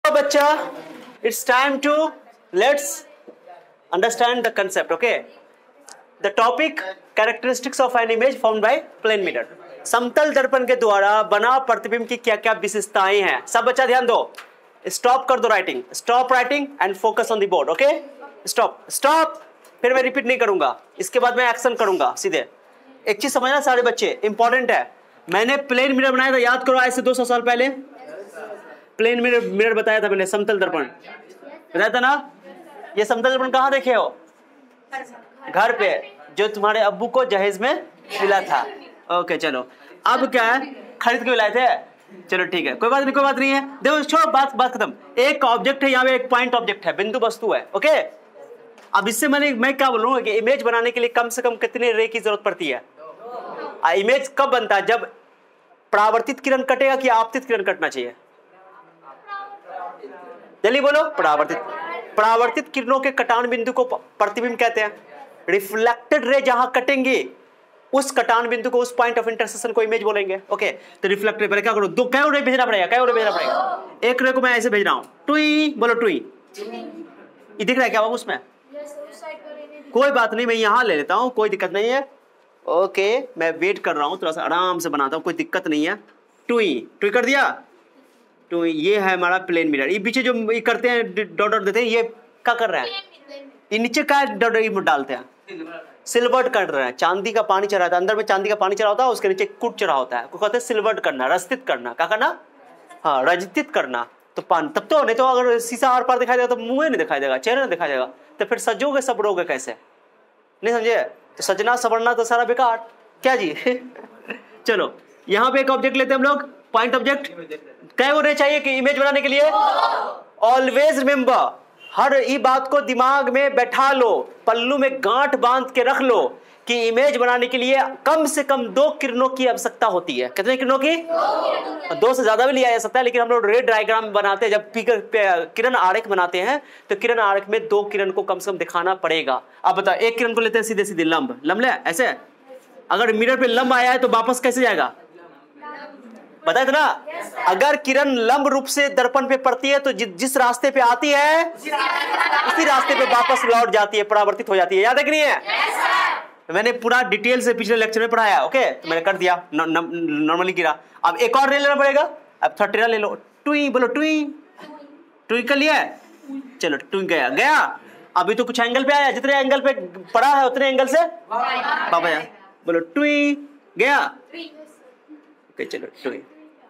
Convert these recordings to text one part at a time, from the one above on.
बच्चा, it's time to let's understand the concept. Okay, the topic characteristics of an image formed by plane mirror. समतल दर्पण के द्वारा बना प्रतिबिंब की क्या क्या विशेषताएं हैं। सब बच्चा ध्यान दो, स्टॉप कर दो writing, stop writing and focus on the board. Okay, stop stop. फिर मैं रिपीट नहीं करूंगा, इसके बाद मैं एक्शन करूंगा सीधे। एक चीज समझना सारे बच्चे, इंपॉर्टेंट है। मैंने प्लेन मिरर बनाया था, याद करो, आज से 200 साल पहले प्लेन मिरर बताया था मैंने, समतल दर्पण बताया था ना। ये समतल दर्पण कहाँ देखे हो? घर पे, जो तुम्हारे अब्बू को जहेज में मिला था। ओके चलो, अब क्या है, खरीद के लाए थे। चलो ठीक है, कोई बात नहीं, कोई बात नहीं है। देखो छोड़ो, बात खत्म। एक ऑब्जेक्ट है यहाँ पे, एक पॉइंट ऑब्जेक्ट है, बिंदु वस्तु है। ओके, अब इससे मैं क्या बोलूँ कि इमेज बनाने के लिए कम से कम कितने रे की जरूरत पड़ती है? इमेज कब बनता है? जब परावर्तित किरण कटेगा कि आपतित किरण कटना चाहिए? जल्दी बोलो। परावर्तित किरणों के कटान बिंदु को प्रतिबिंब कहते हैं। रिफ्लेक्टेड रे जहां कटेंगे उस कटान बिंदु को, उस पॉइंट ऑफ इंटरसेक्शन को इमेज बोलेंगे। ओके, तो रिफ्लेक्टेड पहले क्या करो, दो कै रे भेजना पड़ेगा, कै रे भेजना पड़ेगा। एक रे को मैं ऐसे भेज रहा हूं, टुई बोलो, टुई। ये दिख रहा है क्या बाबू उसमें? कोई बात नहीं, मैं यहां ले लेता हूं, कोई दिक्कत नहीं है। ओके, मैं वेट कर रहा हूं, थोड़ा सा आराम से बनाता हूं, कोई दिक्कत नहीं है। टुई कर दिया। तो ये है हमारा प्लेन मिरर। ये पीछे जो ये करते हैं, डॉट डॉट देते हैं, ये क्या कर रहे हैं? ये नीचे का डॉट डालते हैं, सिल्वर्ट कर रहे हैं। चांदी का पानी चढ़ा था, अंदर में चांदी का पानी चढ़ा होता है, उसके नीचे कुट चढ़ा होता है, को कहते हैं सिल्वर्ट करना, रस्तित करना। क्या करना? हाँ, रजतित करना। तो पानी तब तो नहीं, तो अगर शीशा आर पार दिखाई देगा तो मुंह नहीं दिखाई देगा, चेहरा नहीं दिखाई देगा, तो फिर सजोगे सबरोगे कैसे? नहीं समझे? तो सजना सवरना तो सारा बेकार क्या जी। चलो, यहाँ पे एक ऑब्जेक्ट लेते हैं हम लोग, पॉइंट ऑब्जेक्ट। क्या होने चाहिए कि इमेज बनाने के लिए? ऑलवेज रिमेंबर, हर ई बात को दिमाग में बैठा लो, पल्लू में गांठ बांध के रख लो कि इमेज बनाने के लिए कम से कम 2 किरणों की आवश्यकता होती है। कितने किरणों की? 2 से ज्यादा भी लिया जा सकता है, लेकिन हम लोग रे डायग्राम बनाते हैं, जब किरण आरेख बनाते हैं तो किरण आरेख में 2 किरण को कम से कम दिखाना पड़ेगा। अब बताओ, एक किरण को लेते हैं सीधे सीधे लंब ले ऐसे, अगर मिरर पे लंब आया है तो वापस कैसे जाएगा? बताया था ना, अगर किरण लंब रूप से दर्पण पे पड़ती है तो जिस रास्ते पे आती है उसी रास्ते पे वापस लौट जाती है, परावर्तित हो जाती है। याद है कि नहीं है? मैंने पूरा डिटेल से पिछले लेक्चर में पढ़ाया। ओके, तो मैंने कर दिया, नॉर्मली गिरा। अब एक और ले लेना पड़ेगा, अब थर्ड टेरा ले लो। टुई बोलो, टुई कर लिया, चलो टुई गया। अभी तो कुछ एंगल पे आया, जितने एंगल पे पड़ा है उतने एंगल से बाबा यार बोलो, टुई गया। ओके चलो, टुई।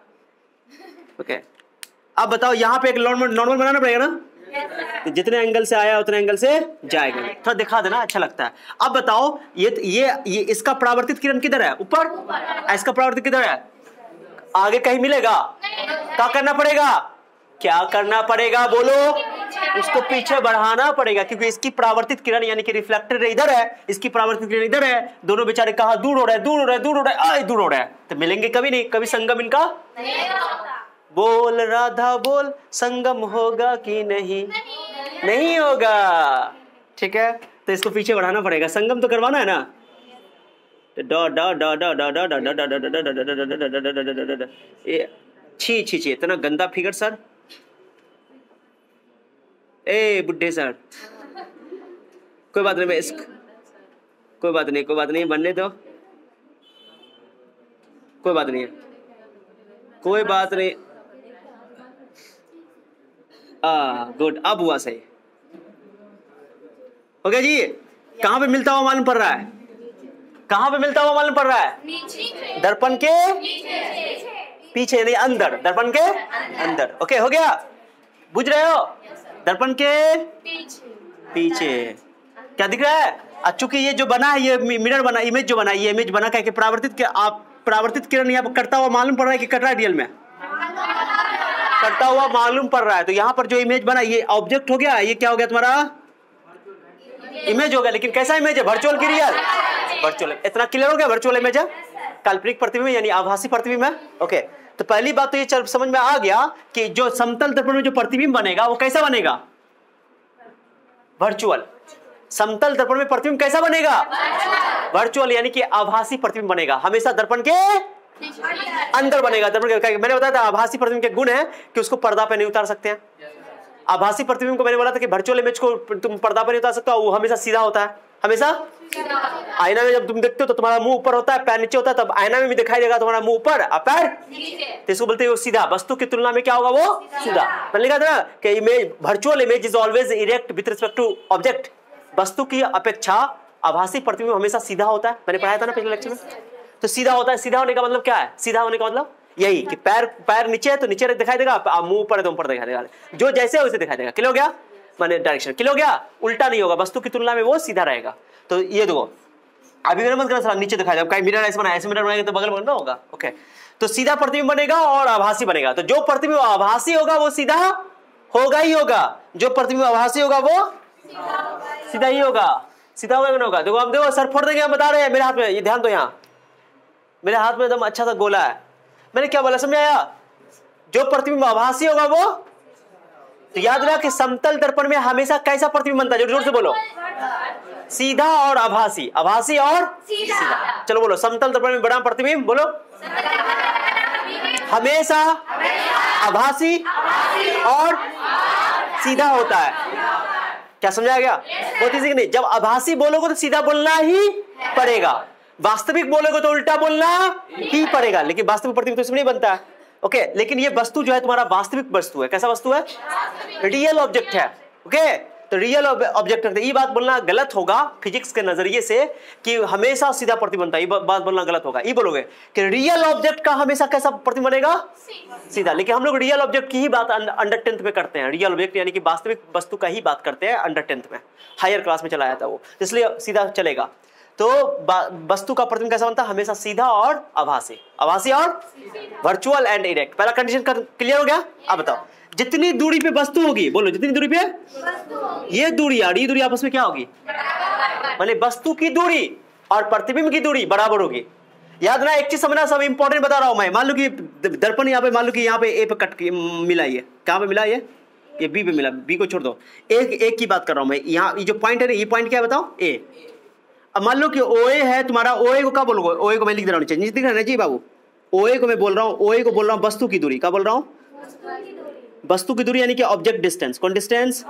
ओके, अब बताओ, यहाँ पे एक नॉर्मल बनाना पड़ेगा ना, तो जितने एंगल से आया उतने एंगल से जाएगा। थोड़ा दिखा देना, अच्छा लगता है। अब बताओ, ये इसका परावर्तित किरण किधर है? ऊपर। इसका परावर्तित किधर है? आगे कहीं मिलेगा? क्या करना पड़ेगा? क्या करना पड़ेगा बोलो? उसको पीछे बढ़ाना पड़ेगा, क्योंकि इसकी परावर्तित किरण यानी कि रिफ्लेक्टेड इधर है, इसकी परावर्तित किरण इधर है। दोनों बेचारे कहाँ दूर हो रहे हैं, दूर हो रहे हैं, तो मिलेंगे कभी नहीं, कभी संगम इनका बोल राधा बोल, संगम होगा कि नहीं होगा। ठीक है, तो इसको पीछे बढ़ाना पड़ेगा, संगम तो करवाना है ना। छी इतना गंदा फिगर सर। ए बुड्ढे सर, कोई बात नहीं, मैं कोई बात नहीं, बनने दो, कोई बात नहीं। गुड, अब हुआ सही। हो गया जी। कहां पे मिलता हुआ मालूम पड़ रहा है? कहां पे मिलता हुआ मालूम पड़ रहा है? दर्पण के पीछे, नहीं अंदर, दर्पण के अंदर। ओके, हो गया, बुझ रहे हो? दर्पण के पीछे क्या दिख रहा है? चूंकि ये जो बना है, ये मिरर बना, इमेज जो बना, ये इमेज बना क्या, परावर्तित किरण यहाँ पर करता हुआ मालूम पड़ रहा है कि कट रहा है? रियल में करता हुआ मालूम पड़ रहा है। तो यहाँ पर जो इमेज बना, ये ऑब्जेक्ट हो गया, ये क्या हो गया तुम्हारा? इमेज हो गया। लेकिन कैसा इमेज है? वर्चुअल की रियल? वर्चुअल। इतना क्लियर हो गया? वर्चुअल इमेज है, काल्पनिक प्रतिबिंब यानी आभासी प्रतिबिंब है। ओके, तो पहली बात तो ये समझ में आ गया कि जो समतल दर्पण में जो प्रतिबिंब बनेगा वो कैसा बनेगा? वर्चुअल। समतल दर्पण में प्रतिबिंब कैसा बनेगा? वर्चुअल, यानी कि आभासी प्रतिबिंब बनेगा, हमेशा दर्पण के अंदर बनेगा। मैंने बताया था आभासी प्रतिबिंब के गुण है कि उसको पर्दा पे नहीं उतार सकते हैं। आभासी प्रतिबिंब को मैंने बोला था कि वर्चुअल इमेज को तुम पर्दा पे नहीं उतार सकते, वो हमेशा सीधा होता है, हमेशा आईना में जब तुम देखते हो तो तुम्हारा मुंह ऊपर होता है, पैर नीचे होता है, तब आईना में भी दिखाई देगा तुम्हारा मुंह ऊपर और पैर तो इसको बोलते हैं सीधा। वस्तु की तुलना में क्या होगा, वो सीधा। मैंने लिखा था ना कि image, virtual image is always erect with respect to object. वस्तु की अपेक्षा आभासी प्रतिबिंब हमेशा सीधा होता है। मैंने पढ़ाया था ना पिछले लेक्चर में। तो सीधा होता है, सीधा होने का मतलब क्या है? सीधा होने का मतलब यही कि पैर नीचे है तो नीचे दिखाई देगा, मुंह ऊपर है तो ऊपर दिखाई देगा, जो जैसे है वैसे दिखाई देगा। क्लियर हो गया? माने डायरेक्शन क्लियर हो गया, उल्टा नहीं होगा, वस्तु की तुलना में वो सीधा रहेगा। तो ये देखो अभी मेरा मत करना, नीचे दिखाई देगा, मिरर ऐसे बना, ऐसे मिरर बनाएंगे तो बगल बनना होगा। ओके, तो सीधा प्रतिबिंब बनेगा और आभासी बनेगा। तो जो प्रतिबिंब आभासी होगा वो सीधा होगा ही होगा, जो प्रतिबिंब आभासी होगा वो सीधा ही होगा। सीधा होगा नहीं होगा? देखो हम देखो सर फोड़ देंगे, हम बता रहे हैं। मेरे हाथ में ये ध्यान दो, यहाँ मेरे हाथ में एकदम अच्छा सा गोला है। मैंने क्या बोला समझ आया? जो प्रतिबिंब आभासी होगा वो, तो याद रखा कि समतल दर्पण में हमेशा कैसा प्रतिबिंब बनता है? जोर से बोलो, सीधा और आभासी, आभासी और सीधा। चलो बोलो, समतल दर्पण में बड़ा प्रतिबिंब बोलो, हमेशा आभासी और सीधा होता है। क्या समझा गया? बहुत इजी नहीं? जब आभासी बोलोगे तो सीधा बोलना ही पड़ेगा, वास्तविक बोलोगे तो उल्टा बोलना ही पड़ेगा। लेकिन वास्तविक प्रतिबिंब तो इसमें नहीं बनता है। ओके, लेकिन ये वस्तु जो है तुम्हारा वास्तविक वस्तु है। कैसा वस्तु है? रियल ऑब्जेक्ट है। ओके, तो रियल ऑब्जेक्ट है। ये बात बोलना गलत होगा फिजिक्स के नजरिए से कि हमेशा सीधा प्रतिबिंब बनता है। ये बात बोलना गलत होगा। ये बोलोगे कि रियल ऑब्जेक्ट का हमेशा कैसा प्रतिबिंब बनेगा? सीधा। लेकिन हम लोग रियल ऑब्जेक्ट की ही बात अंडर 10th में करते हैं। रियल ऑब्जेक्ट यानी कि वास्तविक वस्तु का ही बात करते हैं अंडर 10th में, हायर क्लास में चलाया था वो, इसलिए सीधा चलेगा। तो वस्तु का प्रतिबिंब कैसा बनता है? हमेशा सीधा और आभासी, आभासी और वर्चुअल एंड इरेक्ट। पहला कंडीशन क्लियर हो गया? अब बताओ, जितनी दूरी पे वस्तु होगी, बोलो जितनी दूरी पे ये दूरी और ये दूरी आपस में क्या होगी? माने वस्तु की दूरी और प्रतिबिंब की दूरी बराबर होगी। याद ना, एक चीज समझना, सब इंपॉर्टेंट बता रहा हूं मैं। मान लो कि दर्पण यहाँ पे, मान लो कि यहाँ पे ए पे कट मिला, ये कहाँ पे मिला? ये बी पे मिला। बी को छोड़ दो, एक की बात कर रहा हूं मैं। यहाँ ये जो पॉइंट है ना, ये पॉइंट क्या है बताओ? ए। अब मान लो कि ओए है तुम्हारा, ओए को क्या बोलोगे? ओए को मैं लिख दे रहा हूँ नीचे, दिख रहा है जी बाबू? ओए को मैं बोल रहा हूँ, ओए को बोल रहा हूँ वस्तु की दूरी। क्या बोल रहा हूँ? वस्तु की दूरी यानी कि ऑब्जेक्ट डिस्टेंस। कौन डिस्टेंस?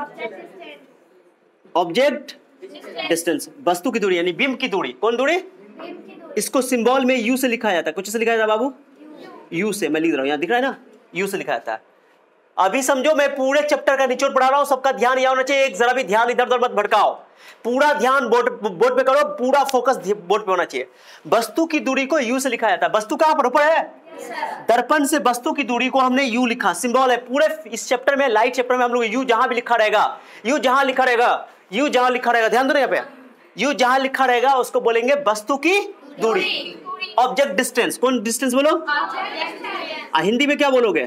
Object distance. वस्तु की दूरी यानी बिंब की दूरी। कौन दूरी? इसको सिंबल में यू से लिखा जाता है। कुछ से लिखा जाता है बाबू? यू से। मैं लिख रहा हूँ, यहाँ दिख रहा है ना, यू से लिखा जाता है। अभी समझो मैं पूरे चैप्टर का निचोड़ पढ़ा रहा हूं, सबका ध्यान यहां होना चाहिए। एक जरा भी ध्यान इधर उधर मत भटकाओ, पूरा ध्यान बोर्ड पे करो, पूरा फोकस बोर्ड पे होना चाहिए। वस्तु की दूरी को यू से लिखा जाता है। वस्तु कहां पर? ऊपर है। दर्पण से वस्तु की दूरी को हमने यू लिखा, सिंबल है। पूरे इस चैप्टर में, लाइट चैप्टर में हम लोग यू जहां भी लिखा रहेगा, यू जहां लिखा रहेगा, ध्यान दो ना यहाँ पे, यू जहां लिखा रहेगा उसको बोलेंगे वस्तु की दूरी, ऑब्जेक्ट डिस्टेंस। कौन डिस्टेंस बोलो? हिंदी में क्या बोलोगे?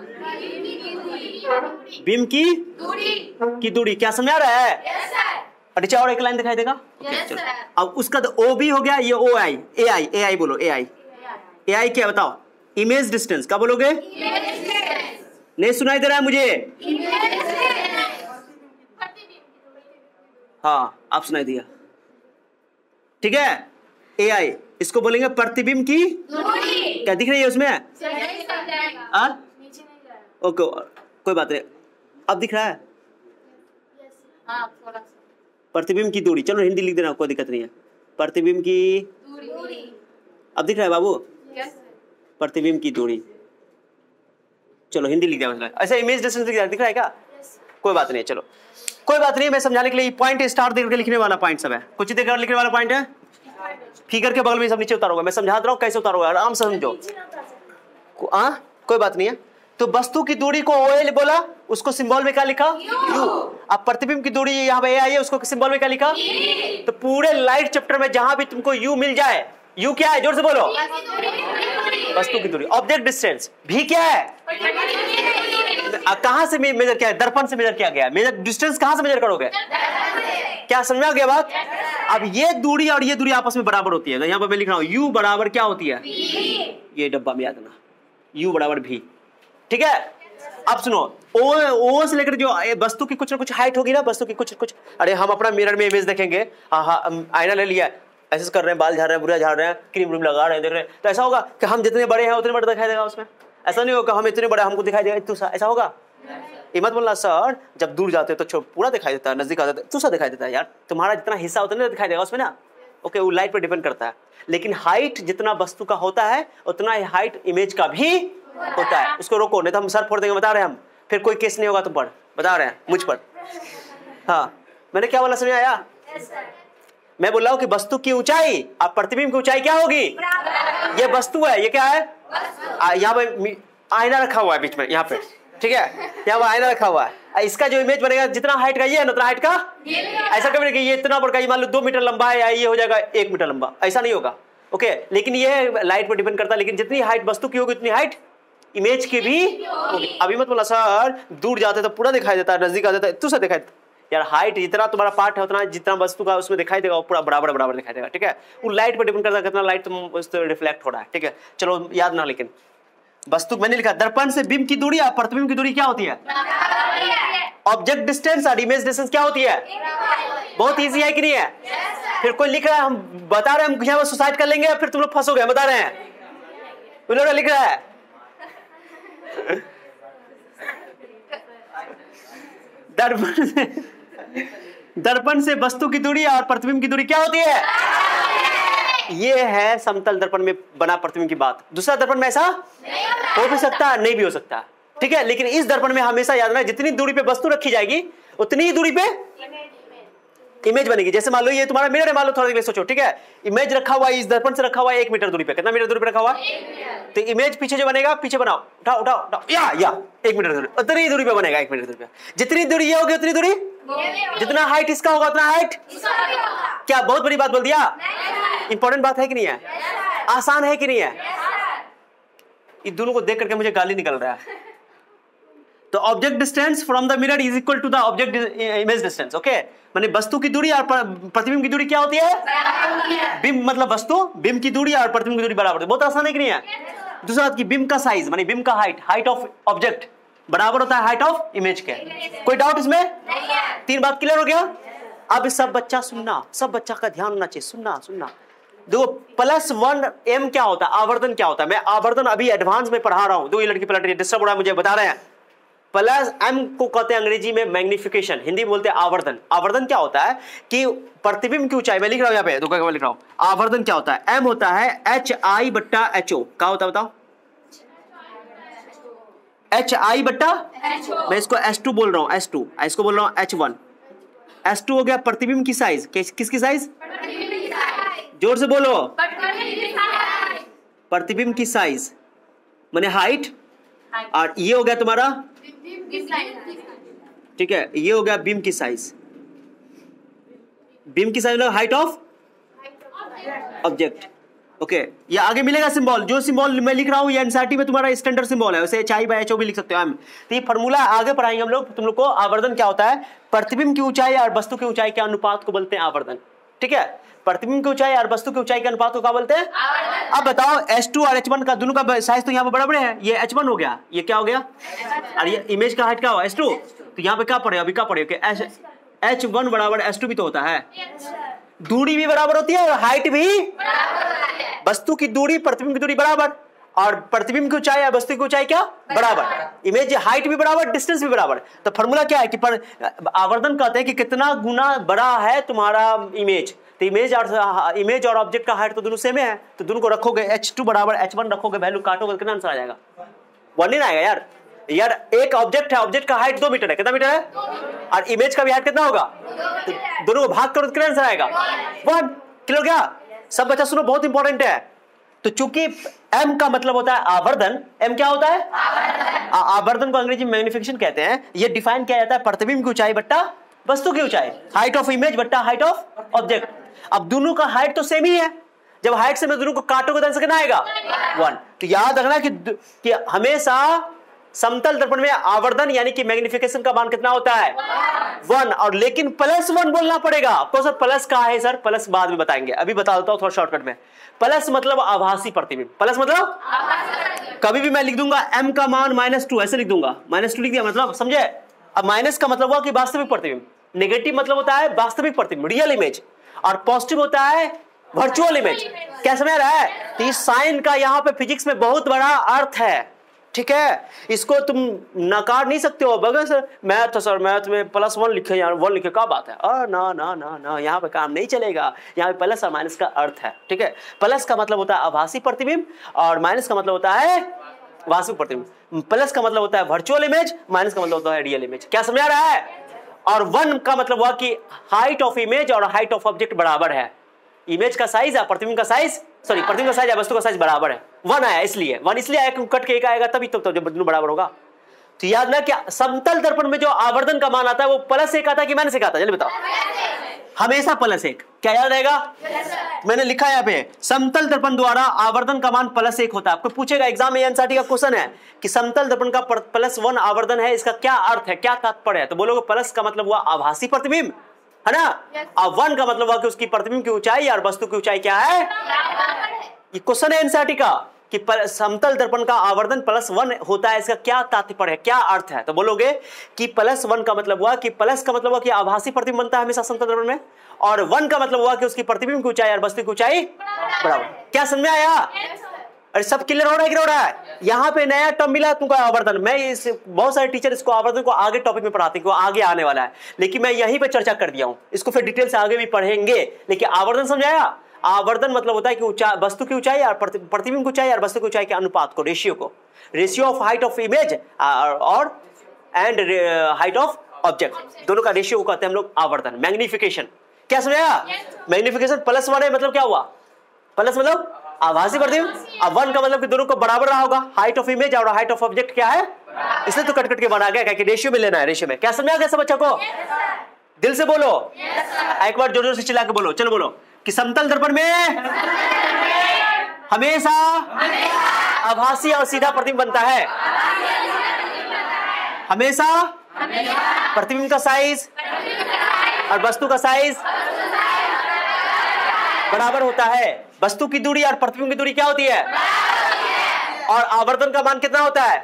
बिंब की दूरी। क्या समझ आ रहा है? अच्छा, और एक लाइन दिखाई देगा। अब उसका तो ओ बी हो गया, ये ओ आई, ए आई बोलो, ए आई क्या बताओ? Image distance. क्या बोलोगे? नहीं सुनाई दे रहा है मुझे? हाँ, आप सुनाई दिया, ठीक है। ए आई, इसको बोलेंगे प्रतिबिंब की दूरी। क्या दिख रही है उसमें? ओके, कोई बात नहीं। अब दिख रहा है? प्रतिबिंब की दूरी। चलो हिंदी लिख देना, कोई दिक्कत नहीं है। प्रतिबिंब की दूरी। अब दिख रहा है बाबू? प्रतिबिंब की दूरी। चलो हिंदी लिख दिया। ऐसा इमेज डिस्टेंस दिख रहा है क्या? कोई बात नहीं, चलो कोई बात नहीं। मैं समझाने के लिए पॉइंट स्टार देकर लिखने वाला पॉइंट सब है, कुछ देकर लिखने वाला पॉइंट है। फिगर के बगल में सब नीचे उतारूंगा, मैं समझा रहा हूँ कैसे उतारूंगा, आराम से समझो। कोई बात नहीं है। तो वस्तु की दूरी को OL बोला, उसको सिंबल में क्या लिखा? U। अब प्रतिबिंब की दूरी यहाँ पे आई है, उसको सिंबल में क्या लिखा? तो पूरे लाइट चैप्टर में जहां भी तुमको U मिल जाए, U क्या है? जोर से बोलो। वस्तु की दूरी, ऑब्जेक्ट डिस्टेंस। भी क्या है? कहां से मेजर किया है? दर्पण से मेजर किया गया है। मेजर डिस्टेंस कहां से मेजर करोगे? क्या समझ आ गया बात? अब ये दूरी और ये दूरी आपस में बराबर होती है। तो यहाँ पर मैं लिख रहा हूं U बराबर क्या होती है? ये डब्बा में याद रखना, U बराबर V, ठीक है। अब सुनो, ओ से लेकर जो वस्तु की कुछ ना कुछ हाइट होगी ना, वस्तु की कुछ, अरे हम अपना मिरर में इमेज देखेंगे, आईना ले लिया, ऐसे कर रहे हैं, बाल झाड़ रहे हैं, बुरा झाड़ रहे हैं, क्रीम व्रीम लगा रहे हैं, देख रहे हैं, तो ऐसा होगा कि हम जितने बड़े हैं उतने बड़े दिखाई देगा उसमें? ऐसा नहीं होगा हम इतने बड़े हमको दिखाई देगा इतना सा, ऐसा होगा? ये मत बोलना सर जब दूर जाते हो तो पूरा दिखाई देता है, नजदीक आते तो सा दिखाई देता है। यार तुम्हारा जितना हिस्सा उतना दिखाई देगा उसमें ना। ओके, वो लाइट पर डिपेंड करता है, लेकिन हाइट जितना वस्तु का होता है उतना ही हाइट इमेज का भी होता है। उसको रोको, नहीं तो हम सर फोड़ देंगे, बता रहे हैं हम, फिर कोई केस नहीं होगा तुम पर, बता रहे हैं मुझ पर। हाँ, मैंने क्या बोला, समझ आया? मैं बोल रहा हूँ कि वस्तु की ऊंचाई और प्रतिबिंब की ऊंचाई क्या होगी? ये वस्तु है, ये क्या है? यहाँ पे आईना रखा हुआ है बीच में, यहाँ पे, ठीक है, यहाँ पे आईना रखा हुआ है। इसका जो इमेज बनेगा जितना हाइट का ये है उतना हाइट का, ऐसा कभी नहीं कि ये इतना बड़ा, ये मान लो 2 मीटर लंबा है या ये हो जाएगा 1 मीटर लंबा, ऐसा नहीं होगा। ओके, लेकिन ये लाइट पर डिपेंड करता है, लेकिन जितनी हाइट वस्तु की होगी उतनी हाइट इमेज की भी होगी। अभी मत बोला सर दूर जाते तो पूरा दिखाई देता है, नजदीक आते तो दिखाई देता। यार हाइट जितना तुम्हारा पार्ट है उतना जितना वस्तु का उसमें दिखाई देगा वो पूरा बराबर बराबर दिखाई देगा, ठीक है। वो लाइट पर डिपेंड करता है कितना लाइट तुम उस रिफ्लेक्ट हो रहा है, ठीक है। चलो याद ना, लेकिन वस्तु मैंने लिखा दर्पण से बिंब की दूरी और प्रतिबिंब की दूरी क्या होती है? ऑब्जेक्ट डिस्टेंस और इमेज डिस्टेंस क्या होती है? बहुत इजी है कि नहीं है? फिर कोई लिख रहा है, हम बता रहे हैं हम यहाँ सुसाइड कर लेंगे, फिर तुम लोग फंसोगे, बता रहे हैं। उन्होंने लिख रहा है दर्पण से वस्तु की दूरी और प्रतिबिंब की दूरी क्या होती है? ये है समतल दर्पण में बना प्रतिबिंब की बात। दूसरा दर्पण में ऐसा हो भी सकता है, नहीं भी हो सकता, ठीक है। लेकिन इस दर्पण में हमेशा याद रखना जितनी दूरी पे वस्तु रखी जाएगी उतनी ही दूरी पे इमेज बनेगी। जैसे मान लो ये तुम्हारा मिरर है, मान लो थोड़ा देर सोचो, ठीक है। इमेज रखा हुआ है इस दर्पण से रखा हुआ है 1 मीटर दूरी पे। कितना मीटर दूरी पे रखा हुआ है? तो इमेज पीछे जो बनेगा, पीछे बनाओ, उठाओ उठाओ उठाओ, या 1 मीटर दूरी, उतनी दूरी पे बनेगा 1 मीटर दूरी पे। जितनी दूरी ये होगी उतनी दूरी, जितना हाइट इसका होगा उतना हाइट। क्या बहुत बड़ी बात बोल दिया? इंपॉर्टेंट बात है कि नहीं है? आसान है कि नहीं है? इन दोनों को देख करके मुझे गाली निकल रहा है। तो object distance from the mirror is equal to the object image distance. Okay, माने वस्तु की दूरी और प्रतिबिंब की दूरी क्या होती है? बिंब मतलब वस्तु, बिंब की दूरी और प्रतिबिंब की दूरी बराबर है। बहुत आसान है कि नहीं है? दूसरा बात की बिंब का साइज माने बिंब का हाइट ऑफ ऑब्जेक्ट बराबर होता है हाइट ऑफ इमेज के। कोई डाउट इसमें? 3 बात क्लियर हो गया? अब सब बच्चा सुनना, सब बच्चा का ध्यान होना चाहिए, सुनना। देखो +1 m क्या होता है, आवर्धन क्या होता है। मैं आवर्धन अभी एडवांस में पढ़ा रहा हूं। 2 लड़की पलट रही है, डिस्टर्ब हो रहा है मुझे, बता रहे हैं। +m को कहते हैं अंग्रेजी में मैग्निफिकेशन, हिंदी में बोलते हैं आवर्धन। आवर्धन क्या होता है कि प्रतिबिंब की ऊंचाई, मैं लिख रहा हूं यहाँ पे, मैं लिख रहा हूं आवर्धन क्या होता है। m होता है HI/HO। क्या होता है बताओ? HI/HO। मैं इसको S2 बोल रहा हूं, S2, इसको बोल रहा हूं H1। S2 हो गया प्रतिबिंब की साइज। किसकी साइज? जोर से बोलो। प्रतिबिंब की साइज माने हाइट, और ये हो गया तुम्हारा, ठीक है, ये हो गया बिंब की साइज। बिंब की साइज मतलब हाइट ऑफ ऑब्जेक्ट। ओके, ये आगे मिलेगा सिंबल, जो सिंबल मैं लिख रहा हूं ये एनसीईआरटी में तुम्हारा स्टैंडर्ड सिंबल है, वैसे HI/HO भी लिख सकते हो। तो ये फॉर्मूला आगे पढ़ाएंगे हम लोग तुम लोग को। आवर्धन क्या होता है? प्रतिबिंब की ऊंचाई और वस्तु की ऊंचाई के अनुपात को बोलते हैं आवर्धन, ठीक है। प्रतिबिंब की ऊंचाई और वस्तु की ऊंचाई के अनुपात को क्या बोलते हैं? अब बताओ S2 और H1 का दोनों का साइज तो यहाँ पे बराबर है। ये H1 हो गया, ये क्या हो गया? और ये इमेज का हाइट क्या हुआ? S2। तो यहाँ पे क्या पड़े, अभी क्या पड़े? H1 बराबर S2 भी तो होता है। दूरी भी बराबर होती है और हाइट भी। वस्तु की दूरी प्रतिबिंब की दूरी बराबर, और प्रतिबिंब की ऊंचाई या वस्तु की ऊंचाई क्या बराबर। इमेज हाइट भी बराबर, डिस्टेंस भी बराबर। तो फॉर्मूला क्या है कि आवर्धन कहते हैं कि कितना गुना बड़ा है तुम्हारा इमेज। तो इमेज और ऑब्जेक्ट का हाइट तो दोनों सेम है, तो दोनों को रखोगे H2 बराबर H1 रखोगे, वैल्यू काटोगे, कितना आंसर आ जाएगा? 1 नहीं आएगा यार। एक ऑब्जेक्ट है, ऑब्जेक्ट का हाइट 2 मीटर है। कितना मीटर है? और इमेज का भी हाइट कितना होगा? तो दोनों को भाग करो तो कितना आंसर आएगा? 1। क्लियर क्या? सब बच्चा सुनो, बहुत इंपॉर्टेंट है। तो चूंकि m का मतलब होता है आवर्धन, m क्या होता है? आवर्धन को अंग्रेजी में मैग्निफिकेशन कहते हैं। ये डिफाइन किया जाता है प्रतिबिंब की ऊंचाई बट्टा वस्तु की ऊंचाई, हाइट ऑफ इमेज बट्टा हाइट ऑफ ऑब्जेक्ट। अब दोनों का हाइट तो सेम ही है, जब हाइट से मैं दोनों को काटोगे तो आंसर कितना आएगा? 1। तो याद रखना कि हमेशा समतल दर्पण में आवर्धन यानी कि मैग्निफिकेशन का मान कितना होता है? 1। और लेकिन +1 बोलना पड़ेगा आपको। सर प्लस का है सर, प्लस बाद में बताएंगे, अभी बता देता हूं थोड़ा शॉर्टकट में। प्लस मतलब आभासी प्रतिबिंब। प्लस मतलब कभी भी मैं लिख दूंगा m का मान -2 ऐसे लिख दूंगा, -2 लिख दिया, मतलब समझे? अब माइनस का मतलब हुआ कि वास्तविक प्रतिबिंब, नेगेटिव मतलब होता है वास्तविक प्रतिबिंब, रियल इमेज, और पॉजिटिव होता है वर्चुअल इमेज। क्या समझ रहा है? तो इस साइन का यहाँ पे फिजिक्स में बहुत बड़ा अर्थ है, ठीक है, इसको तुम नकार नहीं सकते हो। बगैर सर मैथ तो सर मैथ में +1 लिखे यार 1 लिखे क्या बात है? ना ना ना ना, यहाँ पे काम नहीं चलेगा। यहाँ पे प्लस और माइनस का अर्थ है, ठीक है। प्लस का मतलब होता है आभासी प्रतिबिंब और माइनस का मतलब होता है वास्तविक प्रतिबिंब। प्लस का मतलब होता है वर्चुअल इमेज, माइनस का मतलब होता है रियल इमेज। क्या समझ आ रहा है? और 1 का मतलब हुआ कि हाइट ऑफ इमेज और हाइट ऑफ ऑब्जेक्ट बराबर है। इमेज का साइज है प्रतिबिंब का साइज, सॉरी प्रतिबिंब का साइज है वस्तु का साइज बराबर है। 1 आया इसलिए, 1 इसलिए आया कट के 1 आएगा तभी तो जब दोनों बराबर होगा। तो याद ना क्या समतल दर्पण में जो आवर्धन का मान आता है वो +1 आता है कि -1 आता है? जल्दी बताओ। हमेशा +1। क्या याद रहेगा? मैंने लिखा है यहाँ पे समतल दर्पण द्वारा आवर्धन का मान +1 होता है। आपको पूछेगा एग्जाम में, एनसीईआरटी का क्वेश्चन है कि समतल दर्पण का +1 आवर्धन है, इसका क्या अर्थ है, क्या तात्पर्य है? तो बोलोगे प्लस का मतलब हुआ आभासी प्रतिबिंब, है ना। अब 1 का मतलब हुआ कि उसकी प्रतिबिंब की ऊंचाई और वस्तु की ऊंचाई क्या है? ये क्वेश्चन है एनसीईआरटी का कि समतल दर्पण का आवर्धन +1 होता है, इसका क्या तात्पर्य है, क्या अर्थ है? तो बोलोगे कि +1 का मतलब हुआ कि प्लस का मतलब हुआ कि आभासी प्रतिबिंब बनता है हमेशा समतल दर्पण में, और 1 का मतलब हुआ कि उसकी प्रतिबिंब की ऊंचाई और वस्तु की ऊंचाई बराबर। क्या समझ में आया? अरे सब क्लियर हो रहा है कि नहीं हो रहा है? यहाँ पे नया टर्म मिला तुमको आवर्धन। मैं इस बहुत सारे टीचर इसको आवर्धन को आगे टॉपिक में पढ़ाते हैं, आगे आने वाला है, लेकिन मैं यहीं पे चर्चा कर दिया हूँ। इसको फिर डिटेल से आगे भी पढ़ेंगे, लेकिन आवर्धन समझाया। आवर्धन मतलब होता है कि वस्तु की ऊंचाई और प्रतिबिंब की ऊंचाई और वस्तु की ऊंचाई के अनुपात को, ratio of height of image और एंड हाइट ऑफ ऑब्जेक्ट, दोनों का रेशियो कहते हैं हम लोग आवर्धन। मैग्निफिकेशन, क्या समझाया? मैग्निफिकेशन +1 है मतलब क्या हुआ? प्लस मतलब आभासी प्रतिबिंब। अब 1 का मतलब कि दोनों को बराबर रहा होगा। हाइट ऑफ इमेज और हाइट ऑफ ऑब्जेक्ट क्या है? इसलिए तो कट के बना गया कि रेशियो में लेना है, रेशियो में। क्या समझा गया सब बच्चों को? दिल से बोलो, एक बार जोर जोर से चिल्ला के बोलो, चलो बोलो कि समतल दर्पण में हमेशा आभासी और सीधा प्रतिबिंब बनता है। हमेशा प्रतिबिंब का साइज और वस्तु का साइज बराबर होता है। वस्तु की दूरी और प्रतिबिंब की दूरी क्या होती है? और आवर्धन का मान कितना होता है?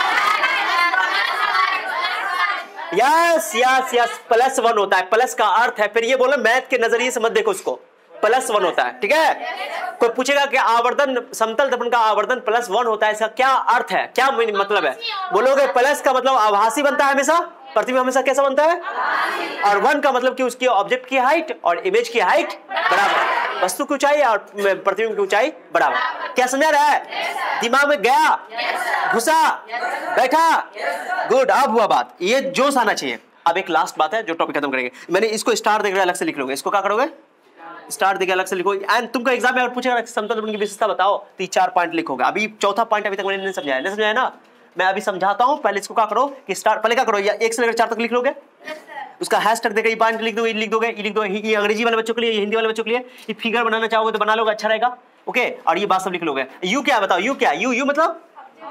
यस यस यस, +1 होता है। प्लस का अर्थ है, फिर ये बोलो मैथ के नजरिए से मत देखो उसको, +1 होता है, ठीक है। कोई पूछेगा कि आवर्धन समतल दर्पण का आवर्धन +1 होता है, इसका क्या अर्थ है, क्या मतलब है? बोलोगे प्लस का मतलब आभासी बनता है हमेशा, प्रतिबिंब हमेशा कैसा बनता है? और 1 का मतलब कि उसकी ऑब्जेक्ट की हाइट और इमेज की हाइट बराबर, वस्तु की ऊंचाई और प्रतिबिंब की ऊंचाई बराबर। क्या समझा रहा है? दिमाग में गया, घुसा, बैठा, गुड। अब हुआ बात, ये जोश आना चाहिए। अब एक लास्ट बात है जो टॉपिक खत्म करेंगे। मैंने इसको स्टार देकर अलग से लिख लोगे, इसको क्या करोगे? स्टार देकर अलग से लिखो। एंड तुमको एग्जाम में अगर पूछेगा समतल दर्पण की विशेषता बताओ तो 4 पॉइंट लिखोगे। अभी चौथा पॉइंट अभी तक मैंने नहीं समझाया, नहीं समझाया ना, मैं अभी समझाता हूं। पहले इसको क्या करो कि स्टार, पहले क्या करो, या 1 से लेकर 4 तक लिख लोगे, उसका हैशटैग देकर ये पॉइंट लिख दोगे, लिख दोगे, लिख दो। ये अंग्रेजी वाले बच्चों के लिए, ये हिंदी वाले बच्चों के लिए। ये फिगर बनाना चाहोगे तो बना लोगे, अच्छा रहेगा, ओके। और ये बात सब लिख लोगे। यू क्या बताओ? यू क्या? यू मतलब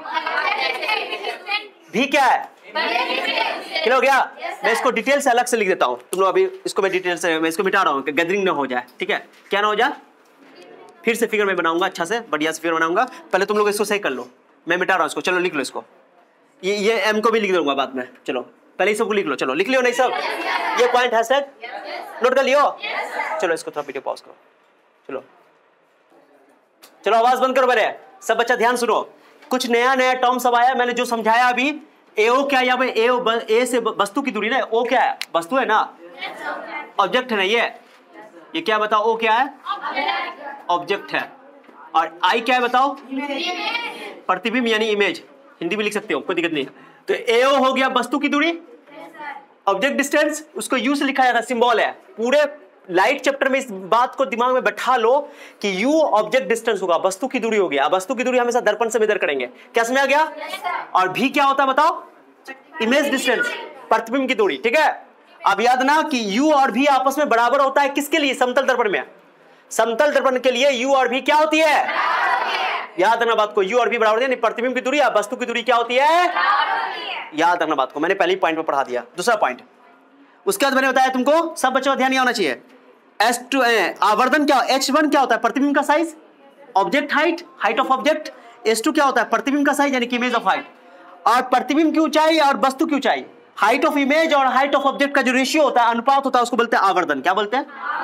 भी क्या है? क्लियर हो गया? मैं इसको डिटेल से अलग से लिख देता हूं, तुम लोग अभी इसको मैं डिटेल से मैं इसको मिटा रहा हूं कि गैदरिंग ना हो जाए, ठीक है? क्या ना हो जाए, फिर से फिगर में बनाऊंगा, अच्छा से बढ़िया से फिगर बनाऊंगा। पहले तुम लोग इसको सही कर लो, मैं मिटा रहा हूं इसको। चलो लिख लो इसको, ये एम को भी लिख दूंगा बाद में। चलो पहले सबको लिख लो, चलो लिख लियो नहीं सब? ये पॉइंट हैशटैग नोट कर लियो? चलो इसको थोड़ा वीडियो पॉज करो, चलो चलो आवाज बंद करो मेरे, सब बच्चा ध्यान सुनो। कुछ नया नया टर्म सब आया, मैंने जो समझाया अभी। एओ क्या? यहाँ पे ए से वस्तु की दूरी ना, ओ क्या है? वस्तु है ना, ऑब्जेक्ट है ना, ये क्या बताओ? ओ क्या है? ऑब्जेक्ट है। और आई क्या है बताओ? प्रतिबिंब यानी इमेज, हिंदी में लिख सकते हो, कोई दिक्कत नहीं है। तो एओ हो गया वस्तु की दूरी, ऑब्जेक्ट डिस्टेंस, उसको यू से लिखा जाता है, सिंबल है। पूरे लाइट चैप्टर में इस बात को दिमाग में बैठा लो कि यू ऑब्जेक्ट डिस्टेंस होगा, वस्तु की दूरी हो गया। वस्तु की दूरी हमेशा दर्पण से मेजर करेंगे। क्या समझ आ गया? और भी क्या होता है बताओ? इमेज डिस्टेंस, प्रतिबिंब की दूरी, ठीक है। अब याद ना कि यू और भी आपस में बराबर होता है, किसके लिए? समतल दर्पण में। समतल दर्पण के लिए यू और भी क्या होती है? याद रखना बात को, यू और भी बराबर होती है। प्रतिबिंब की दूरी या वस्तु की दूरी क्या होती है? याद रखना बात को, मैंने पहले ही पॉइंट में पढ़ा दिया। दूसरा पॉइंट, उसके बाद मैंने बताया तुमको, सब बच्चों का ध्यान नहीं होना चाहिए। S2 आवर्धन क्या? H1 क्या होता है? प्रतिबिंब का size, object height, height of object. S2 क्या होता है? प्रतिबिंब का साइज यानी कि इमेज ऑफ हाइट। और प्रतिबिंब की ऊंचाई और वस्तु की ऊंचाई, हाइट ऑफ इमेज और हाइट ऑफ ऑब्जेक्ट का जो रेशियो होता है, अनुपात होता है, उसको बोलते हैं आवर्धन। क्या बोलते हैं?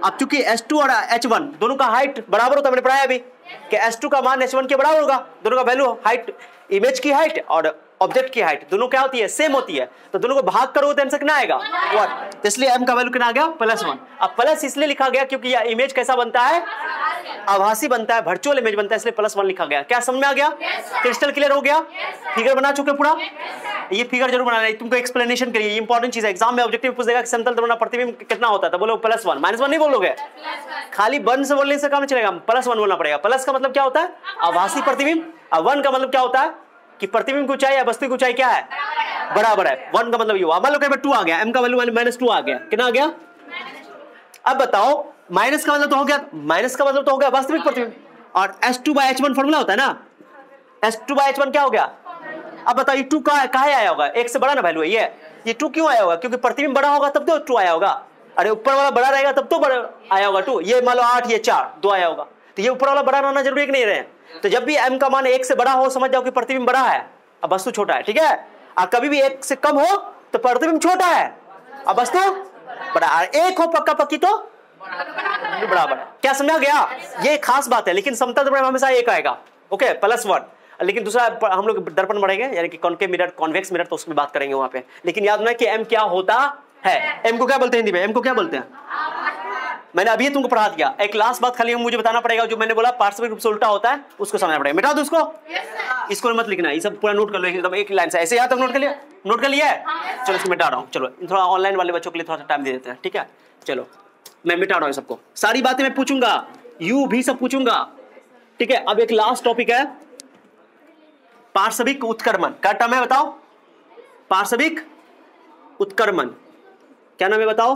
अब चूंकि S2 और H1 दोनों का हाइट बराबर होता है, मैंने पढ़ाया अभी कि S2 का मान H1 के बराबर होगा, दोनों का वैल्यू हाइट, इमेज की हाइट और ऑब्जेक्ट की हाइट दोनों क्या होती है, सेम होती है, तो दोनों को भाग करोगे तो आंसर कितना आएगा 1, तो इसलिए m का वैल्यू कितना आ गया +1। अब प्लस इसलिए लिखा गया क्योंकि यह इमेज कैसा बनता है, आभासी बनता है, वर्चुअल इमेज बनता है, इसलिए +1 लिखा गया। क्या समझ में आ गया, क्रिस्टल क्लियर हो गया, फिगर बना चुके पूरा, ये फिगर जरूर बनाना है, तुमको एक्सप्लेनेशन करिए, ये इंपॉर्टेंट चीज है, एग्जाम में ऑब्जेक्टिव पूछ देगा कि समतल द्रव्यमान प्रतिबिंब कितना होता है, तो बोलो +1, -1 नहीं बोलोगे, खाली 1 से बोलने से काम नहीं चलेगा, +1 बोलना पड़ेगा। प्लस का मतलब क्या होता है, आभासी प्रतिबिंब, और 1 का मतलब क्या होता है कि प्रतिबिंब की ऊंचाई या वस्तु की ऊंचाई क्या है, बराबर है। 1 का मतलब ये हुआ, मान लो कि 2 आ गया, m का वैल्यू -2 आ गया, कितना आ गया, अब बताओ माइनस का मतलब तो हो गया, माइनस का मतलब तो हो गया वास्तविक प्रतिबिंब, और S2/H1 फॉर्मूला होता है ना, S2/H1 क्या हो गया, अब बताओ ये 2 कहाँ आया होगा, 1 से बड़ा ना वैल्यू है, ये 2 क्यों आया होगा, क्योंकि प्रतिबिंब बड़ा होगा तब तो 2 आया होगा, अरे ऊपर वाला बड़ा रहेगा तब तो बड़ा आया होगा 2, ये मान लो 8 ये 4 2 आया होगा, तो ये ऊपर वाला बड़ा रहना जरूरी है कि नहीं रहे, तो जब भी m का मान 1 से बड़ा हो समझ जाओ कि प्रतिबिंब बड़ा है, अब वस्तु छोटा है, ठीक है, और कभी भी 1 से कम हो तो प्रतिबिंब छोटा है, अब वस्तु बड़ा, 1 हो पक्का पक्की तो बराबर है। क्या समझा गया, ये खास बात है, लेकिन समतल द्रव्यमान हमेशा 1 आएगा, ओके +1, लेकिन दूसरा हम लोग दर्पण बढ़ेंगे यानी कि कॉन्केव मिरर, कॉन्वेक्स मिरर, तो उसमें बात करेंगे वहां पे, लेकिन याद रखना कि m क्या होता है, m को क्या बोलते हैं हिंदी में, m को क्या बोलते हैं, मैंने अभी तुमको पढ़ा दिया। एक लास्ट बात खाली मुझे बताना पड़ेगा, जो मैंने बोला पार्श्विक रूप से उल्टा होता है उसको समझना पड़ेगा, मिटा दो उसको, इसको मत लिखना, ये सब पूरा नोट कर लो एकदम एक लाइन से, ऐसे याद तक नोट कर लिया, नोट कर लिया है, चलो इसको मिटा रहा हूँ, चलो थोड़ा ऑनलाइन वाले बच्चों के लिए थोड़ा सा टाइम दे देते हैं, ठीक है, चलो मैं मिटा रहा हूँ सबको, सारी बातें मैं पूछूंगा, यू भी सब पूछूंगा, ठीक है। अब एक लास्ट टॉपिक है पार्श्विक उत्क्रमण, क्या टर्म है बताओ, पार्श्विक उत्क्रमण क्या नाम है बताओ,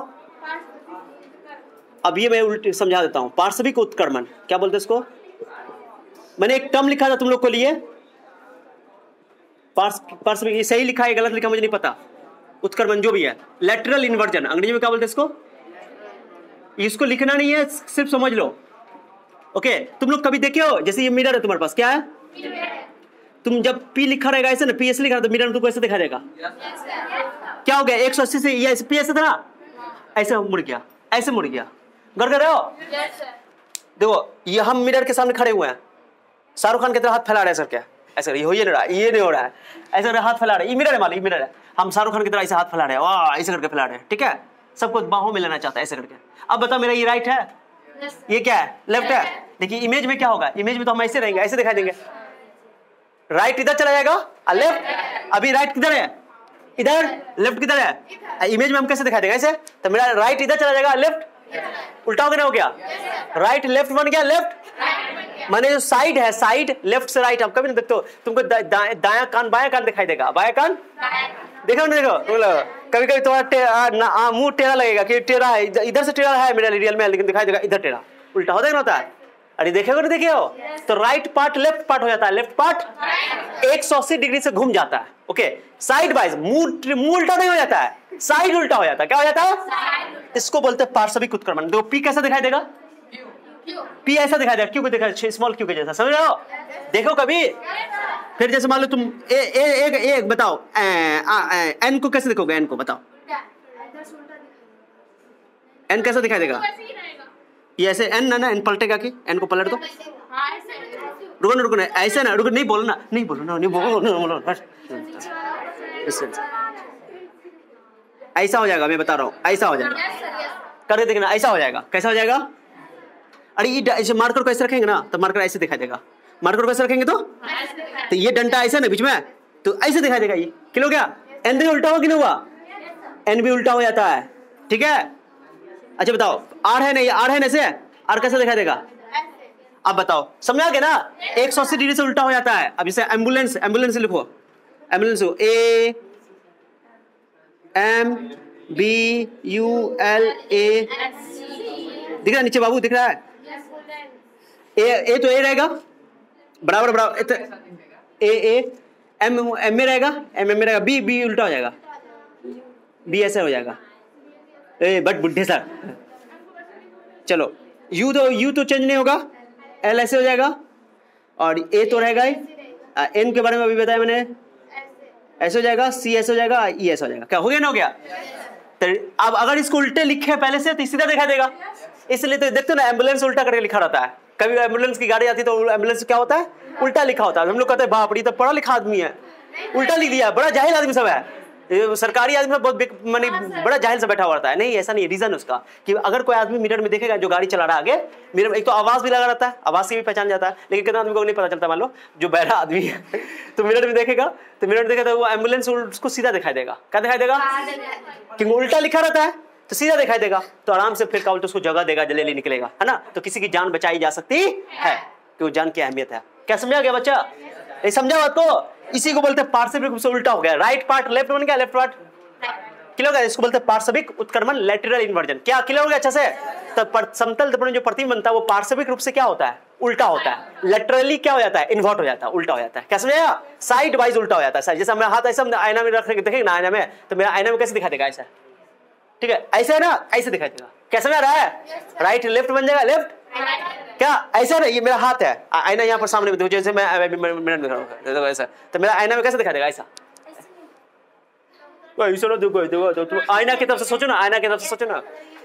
अब ये मैं उल्टी समझा देता हूं, पार्श्विक उत्क्रमण क्या बोलते हैं इसको, मैंने एक टर्म लिखा था तुम लोग के लिए, पार्श्विक, ये सही लिखा है गलत लिखा मुझे नहीं पता, उत्क्रमण जो भी है, लेटरल इन्वर्जन अंग्रेजी में क्या बोलते हैं इसको, इसको लिखना नहीं है सिर्फ समझ लो, ओके। तुम लोग कभी देखे हो, जैसे ये मिरर है तुम्हारे पास, क्या है, तुम जब P लिखा रहेगा ऐसे ना, P ऐसे लिखा है तो मिरर में तुमको ऐसे दिखाई देगा, क्या हो गया 180 से ये P ऐसे था ना, ऐसे मुड़ गया, ऐसे मुड़ गया, गौर कर रहे हो, देखो ये हम मिरर के सामने खड़े हुए हैं, शाहरुख खान की तरह हाथ फैला रहे हैं सर, क्या ऐसा ये हो ही नहीं रहा, ये नहीं हो रहा है, ऐसे हाथ फैला रहे, ये मिरर है मान, ये मिरर है, हम शाहरुख खान की तरह ऐसे हाथ फैला रहे हैं, वाह ऐसे करके फैला रहे हैं, ठीक है, सबको बाहों में लेना चाहता है ऐसे करके। अब बताओ मेरा ये राइट है, ये क्या है लेफ्ट है, देखिए इमेज में क्या होगा, इमेज में तो हम ऐसे रहेंगे, ऐसे दिखाई देंगे, राइट इधर चला जाएगा और लेफ्ट, अभी राइट किधर है इधर, लेफ्ट किधर है, इमेज में हम कैसे दिखाई देंगे ऐसे, तो मेरा राइट इधर चला जाएगा, लेफ्ट उल्टा हो गया, हो गया राइट लेफ्ट बन गया, लेफ्ट माने जो साइड है, साइड लेफ्ट से राइट, आप कभी नहीं देखते हो, तुमको दायां कान बायां कान दिखाई देगा, बायां कान देखो नहीं देखो, कभी कभी थोड़ा मुंह टेढ़ा लगेगा कि टेढ़ा है, इधर से टेढ़ा है मेरा रियल में, लेकिन दिखाई देगा इधर टेढ़ा, उल्टा होता है ना, होता है, अरे देखे हो नहीं देखे हो, तो राइट पार्ट लेफ्ट पार्ट हो जाता है, लेफ्ट पार्ट 180 डिग्री से घूम जाता है, ओके, साइड वाइज, मुंह उल्टा नहीं हो जाता है, साइड उल्टा हो जाता है, क्या हो जाता है, इसको बोलते हैं पार्श्विक उत्क्रमण। देखो P कैसा दिखाई देगा, P ऐसा दिखाई देगा, क्यों को दिखाई, स्मॉल क्यू के जैसा, समझ रहे हो, देखो कभी, फिर जैसे मान लो तुम ए बताओ N को कैसे देखोगे, N को बताओ, N कैसा दिखाई देगा, ये ऐसे N ना N पलटेगा कि N को पलट दो, रुको ना ऐसे ना, रुको नहीं बोलना, नहीं बोलो, ऐसा हो जाएगा, मैं बता रहा हूँ ऐसा हो जाएगा, करके देखना ऐसा हो जाएगा, कैसा हो जाएगा, अरे ये ऐसे मार्कर को ऐसे रखेंगे ना तो मार्कर ऐसे दिखाई देगा, मार्कर को ऐसे रखेंगे तो ये डंडा ऐसा ना बीच में, तो ऐसे दिखाई देगा, ये किलो क्या N भी उल्टा हुआ कि नहीं हुआ, N भी उल्टा हो जाता है, ठीक है। अच्छा बताओ R है नहीं, R है ना, ऐसे R कैसे दिखाई देगा, अब बताओ समझा के ना, 180 डिग्री से उल्टा हो जाता है। अब इसे एम्बुलेंस, एम्बुलेंस लिखो, ambulance A M B U L A, दिख रहा है नीचे बाबू, दिख रहा है, ए तो ए रहेगा बराबर बराबर, ए एम में रहेगा, एम में रहेगा, बी उल्टा हो जाएगा, बी ऐसे हो जाएगा, ए बट बुढ़े सर, चलो यू तो चेंज नहीं होगा, एल ऐसे हो जाएगा, और ए तो रहेगा ही, एन के बारे में अभी बताया मैंने, ऐसे हो जाएगा, सी ऐसे हो जाएगा, ई ऐसे हो जाएगा, क्या हो गया ना, हो गया। तो अब अगर इसको उल्टे लिखे पहले से तो सीधा दिखाई देगा, इसलिए तो देखते हो ना एम्बुलेंस उल्टा करके लिखा रहता है, कभी एम्बुलेंस की गाड़ी आती है तो एम्बुलेंस क्या होता है, उल्टा लिखा होता है। हम लोग कहते हैं बाप रे तो पढ़ा लिखा आदमी है, उल्टा लिख दिया, बड़ा जाहिल आदमी सब है, ये सरकारी आदमी सब बहुत माने बड़ा जाहिल से बैठा हुआ रहता है। नहीं ऐसा नहीं, रीजन उसका कि अगर कोई आदमी मिरर में देखेगा जो गाड़ी चला रहा है आगे, मिरर में एक तो आवाज भी लगा रहता है, आवाज से भी पहचान जाता है, लेकिन कितना आदमी को नहीं पता चलता, मान लो जो बहरा आदमी है तो मिरर में देखेगा, तो मिरर में देखेगा तो वो एम्बुलेंस उसको सीधा दिखाई देगा। क्या दिखाई देगा? क्योंकि उल्टा लिखा रहता है तो सीधा दिखाई देगा, तो आराम से फिर काउंट उसको जगह देगा, जल्दी निकलेगा, है ना। तो किसी की जान बचाई जा सकती है, क्यों जान की अहमियत है। क्या समझा गया बच्चा? ये समझा बात को? इसी को बोलते हैं पार्श्विक रूप से उल्टा हो गया, राइट पार्ट लेफ्ट बन गया, लेफ्ट पार्ट क्लियर हो गया, इसको बोलते हैं पार्श्विक उत्क्रमण, लैटरल इन्वर्जन। क्या क्लियर हो गया अच्छे से? तो समतल दर्पण जो प्रतिबिंब बनता है वो पार्श्विक रूप से क्या होता है, उल्टा होता है, लैटरली क्या हो जाता है, इन्वर्ट हो जाता है, उल्टा हो जाता है। क्या समझाया? साइड वाइज उल्टा हो जाता है। जैसे मेरा हाथ ऐसा आईना में रख के देखेंगे ना, आईना में तो मेरा आईना में कैसे दिखाई देगा, ऐसा, ठीक है, ऐसे है ना, ऐसे दिखाई देगा। क्या समझ रहा है? राइट लेफ्ट बन जाएगा, लेफ्ट क्या ऐसा ना, ये मेरा हाथ है, आईना यहाँ पर सामने में देखो, जैसे मैं मिनट में खड़ा हूं ऐसा, तो मेरा आईना में कैसे दिखाई देगा, ऐसा ऐसा ना, देखो तुम आईना की तरफ से सोचो ना, आईना की तरफ से सोचो ना।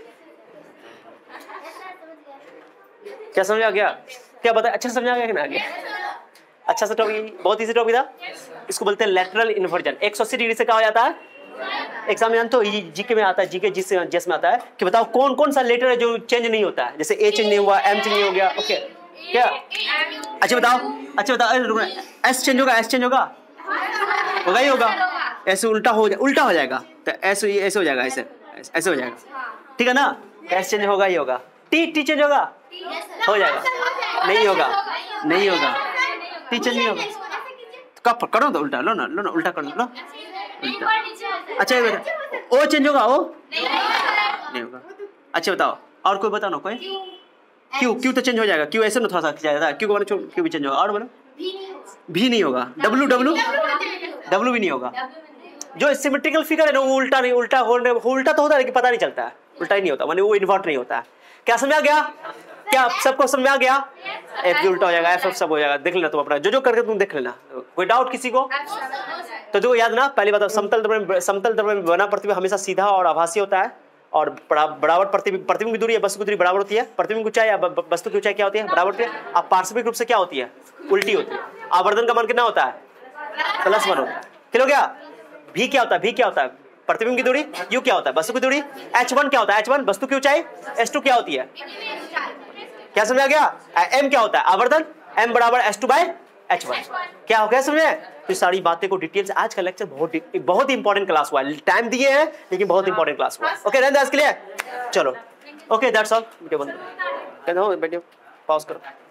क्या समझ आ गया? क्या बता, अच्छा समझ आ गया कि ना? गया अच्छा सा टॉपिक, बहुत इजी टॉपिक था। इसको बोलते हैं लैटरल इन्वर्जन। 180 डिग्री से क्या हो जाता है, एग्जाम में जानते हो, जीके में आता है, जीके जिसमें आता है कि बताओ कौन कौन सा लेटर है जो चेंज नहीं होता है, जैसे ए चेंज नहीं हुआ, एम चेंज नहीं हो गया, ओके क्या? अच्छा बताओ, एस चेंज होगा, एस चेंज होगा ही होगा, ऐसे उल्टा हो जाएगा, तो ऐसे हो जाएगा, ऐसे हो जाएगा, ठीक है ना। एस चेंज होगा ही होगा, टी चेंज होगा, हो जाएगा, नहीं होगा, टी चेंज नहीं होगा, कब करो तो उल्टा, लो ना उल्टा कर लो, अच्छा ये बेटा ओ चेंज होगा, ओ नहीं होगा। अच्छा बताओ और कोई बताओ ना, कोई क्यू तो चेंज हो जाएगा, क्यू ऐसे ना थोड़ा सा जाएगा, क्यू भी चेंज होगा, और बोलो भी नहीं होगा, डब्लू भी नहीं होगा। जो सिमेट्रिकल फिगर है ना वो उल्टा तो होता है लेकिन पता नहीं चलता है, उल्टा ही नहीं होता, माने वो इन्वर्ट नहीं होता है। क्या समझ आ गया? क्या सबको समझ आ गया? एफ भी उल्टा हो जाएगा, एफ सब हो जाएगा, देख लेना तुम अपना जो करके तुम देख लेना। कोई डाउट किसी को? तो देखो याद ना, पहली बात समतल दर्पण में बना प्रतिबिंब हमेशा सीधा और आभासी होता है, और बराबर प्रतिबिंब की दूरी है, वस्तु की दूरी बराबर होती है, प्रतिबिंब की ऊंचाई या वस्तु की ऊंचाई क्या होती है, बराबर होती है। अब पार्श्विक रूप से क्या होती है, उल्टी होती है। आवर्धन का मान कितना होता है, +1 होता है। क्लियर हो गया? भी क्या होता है, प्रतिबिंब की दूरी, यू क्या होता है, वस्तु की दूरी, h1 क्या होता है, h1 वस्तु की ऊंचाई, s2 क्या होती है। क्या समझ आ गया? m क्या होता है, आवर्धन, m बराबर s2/h1। क्या हो गया समझे? तो सारी बातें को डिटेल से, आज का लेक्चर बहुत इंपॉर्टेंट क्लास हुआ है, टाइम दिए हैं लेकिन बहुत इंपॉर्टेंट क्लास हुआ है। ओके रहने दो आज के लिए, चलो ओके दैट्स ऑल। वीडियो बंद कर दो, वीडियो पॉज करो।